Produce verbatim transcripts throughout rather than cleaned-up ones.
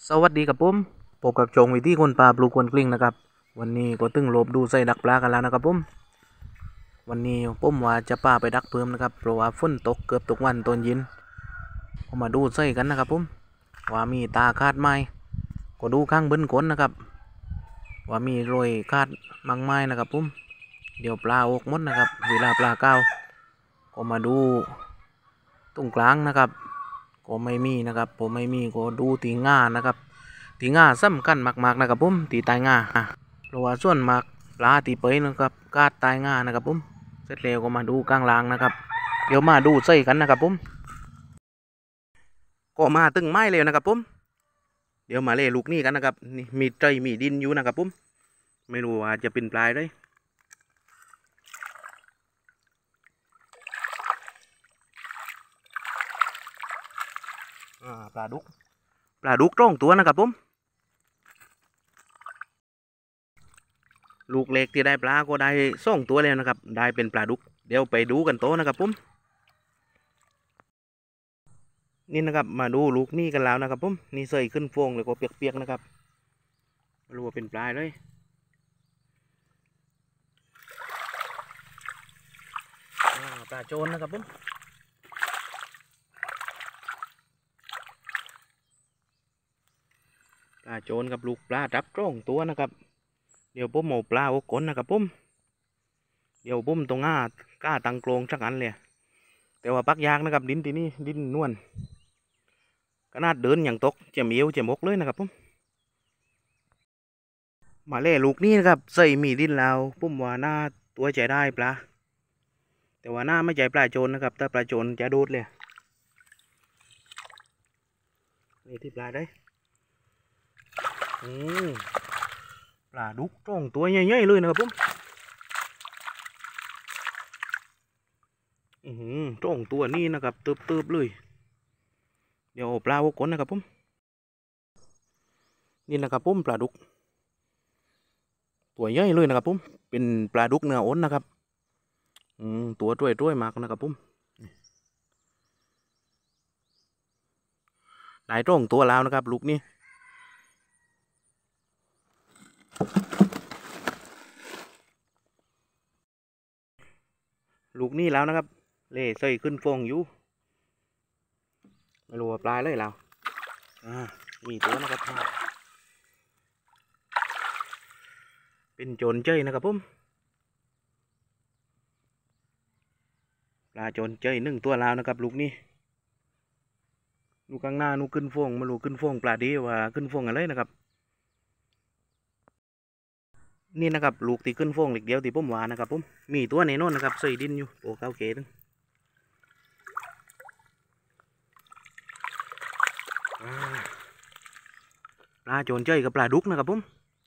สวัสดีครับผมพบกับโจงวิธีคนปลาปลูกควนกลิ้งนะครับวันนี้ก็ตึงโลบดูใส่ดักปลากันแล้วนะครับผมวันนี้ผมว่าจะปลาไปดักเพิ่มนะครับเพราะว่าฝนตกเกือบทุกวันตอนเย็นก็มาดูใส่กันนะครับผมว่ามีตาคาดไม้ก็ดูข้างบนก้นนะครับว่ามีรอยคาดมังไม้นะครับผมเดี๋ยวปลาออกหมดนะครับเวลาปลาเก้าก็มาดูตรงกลางนะครับก็ไม่มีนะครับผมไม่มีก็ดูตีง่านะครับตีง่าสำคัญมากๆนะครับผมตีตายง่าเพราะว่าส่วนมากปลาตีเปยนะครับกาดตายง่านะครับผมเสร็จแล้วก็มาดูกลางล่างนะครับเดี๋ยวมาดูใส่กันนะครับผมก็มาตึงไม้เลยนะครับผมเดี๋ยวมาเล่ลูกนี่กันนะครับนี่มีใจมีดินอยู่นะครับผมไม่รู้ว่าจะเป็นปลายเลยปลาดุกปลาดุกตรงตัวนะครับผมลูกเล็กที่ได้ปลาก็ได้สองตัวแล้วนะครับได้เป็นปลาดุกเดี๋ยวไปดูกันโตนะครับผมนี่นะครับมาดูลูกนี่กันแล้วนะครับผมนี่เสยขึ้นฟองเลยก็เปียกๆนะครับไม่รู้ว่าเป็นปลาเลยปลาโจนนะครับผมปลาโจนกับลูกปลาดับตรงตัวนะครับเดี๋ยวผมเอาปลาโอกนนะครับผมเดี๋ยวผมตรงง่าก้าตังโกรงสักอันเลยแต่ว่าปักยากนะครับดินที่นี่ดินนวลขนาดเดินอย่างตกเจ็บเอวเจ็บมกเลยนะครับผมมาเล่ลูกนี้นะครับใส่มีดินแล้วผมว่าหน้าตัวใจได้ปลาแต่ว่าหน้าไม่ใจปลาโจนนะครับถ้าปลาโจนจะโดดเลยนี่ที่ปลาได้อืมปลาดุกตรงตัวใหญ่ๆเลยนะครับผมอืมตรงตัวนี้นะครับเติบๆเลยเดี๋ยวปลาโอกนนะครับผมนี่นะครับผมปลาดุกตัวใหญ่เลยนะครับผมเป็นปลาดุกเนื้ออ้นนะครับอืมตัวต้วยๆมากนะครับผมได้ตรงตัวแล้วนะครับลูกนี้ลูกนี้แล้วนะครับเล่ใส่ขึ้นฟองอยู่ไม่รู้ว่าปลาเลยแล้วอ่ามีตัวนะครับเป็นโจรเจ้ยนะครับผมปลาโจรเจ้ยหนึ่งตัวแล้วนะครับลูกนี้ลูกข้างหน้านูขึ้นฟองมาลูกขึ้นฟองปลาดีว่าขึ้นฟองอะไรนะครับนี่นะครับลูกที่ขึ้นฟองเล็กเดียวที่ผมว่านะครับผมมีตัวแน่นอนนะครับใส่ดินอยู่โอ้เก้าเกตปลาโจรเจ้ยกับปลาดุกนะครับผม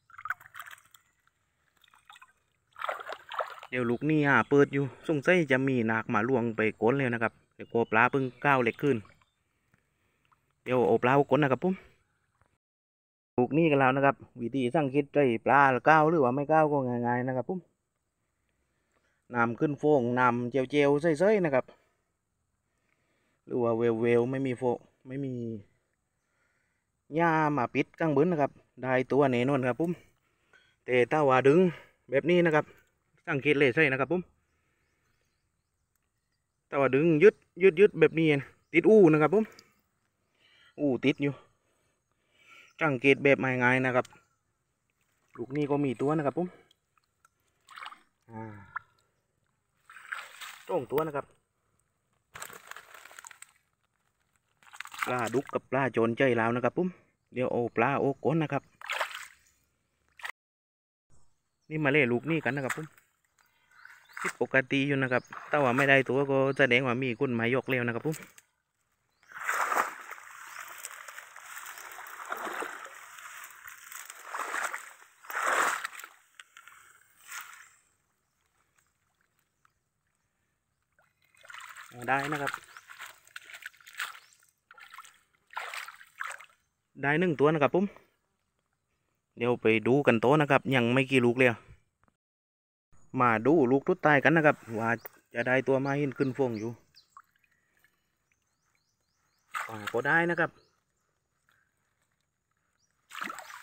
เดี๋ยวลูกนี่อ่ะเปิดอยู่สงสัยจะมีหนักมาล่วงไปก้นเลยนะครับเดี๋ยวกลัวปลาเพิ่งก้าวเล็กขึ้นเดี๋ยวเอาปลาก้นนะครับผมลูกนี่กันแล้วนะครับวิธีสังเกตใจปลาก้าวหรือว่าไม่ก้าวก็ง่ายๆนะครับผมน้ำขึ้นฟองน้ำเจียวเจียวใส่ๆนะครับหรือว่าเวลเวลไม่มีโฟไม่มีหญ้ามาปิดข้างบนนะครับได้ตัวแน่นอนครับผมแต่ถ้าว่าดึงแบบนี้นะครับสังเกตเลยใช่นะครับผมแต่ว่าดึงยึดยึดยึดแบบนี้ติดอู้นะครับผมอู้ติดอยู่สังเกตแบบง่ายๆนะครับลูกนี้ก็มีตัวนะครับผมอ่าตรงตัวนะครับปลาดุกกับปลาโจรใจแล้วนะครับผมเดี๋ยวโอ้ปลาโอ้ก้นนะครับนี่มาเล่ลูกนี่กันนะครับผมผิดปกติอยู่นะครับแต่ว่าไม่ได้ตัวก็แสดงว่ามีคนมายกเร็วนะครับผมได้นะครับได้หนึ่งตัวนะครับผมเดี๋ยวไปดูกันโตนะครับยังไม่กี่ลูกเลยมาดูลูกทุดตายกันนะครับว่าจะได้ตัวมาหินขึ้นฟงอยู่ก็ได้นะครับ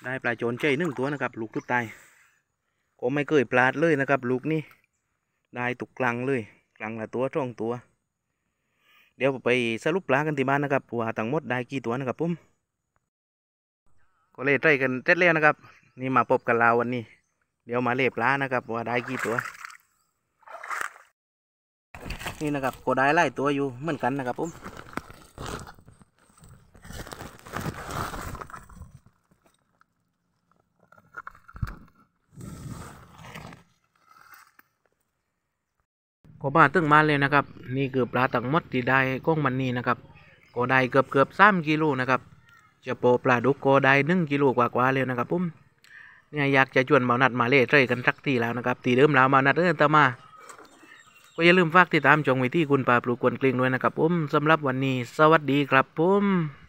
ได้ปลาโจนใจหนึ่งตัวนะครับลูกทุกตายก็ไม่เคยปลาดเลยนะครับลูกนี่ได้ตุกกลางเลยกลางละตัวช่องตัวเดี๋ยวไปสรุปปลากันที่บ้านนะครับว่าทั้งหมดได้กี่ตัวนะครับผมก็เล่ใจกันเสร็จแล้วนะครับนี่มาพบกันลาววันนี้เดี๋ยวมาเล่ปลานะครับว่าได้กี่ตัวนี่นะครับก็ได้หลายตัวอยู่เหมือนกันนะครับผมก็มาตึงมาเลยนะครับนี่คือปลาทั้งหมดที่ได้ก้องมันนี่นะครับก็ได้เกือบเกือบสามกิโลนะครับจะโปปลาดุกก็ได้หนึ่งกิโลกว่ากว่าเลยนะครับผมเนี่ยอยากจะชวนมานัดมาเล่เทยกันสักทีแล้วนะครับตีเดิมแล้วมานัดเออตามาก็อย่าลืมฝากติดตามจองไว้ที่คุณปลาปลูกกวนกลิ้งด้วยนะครับผมสำหรับวันนี้สวัสดีครับผม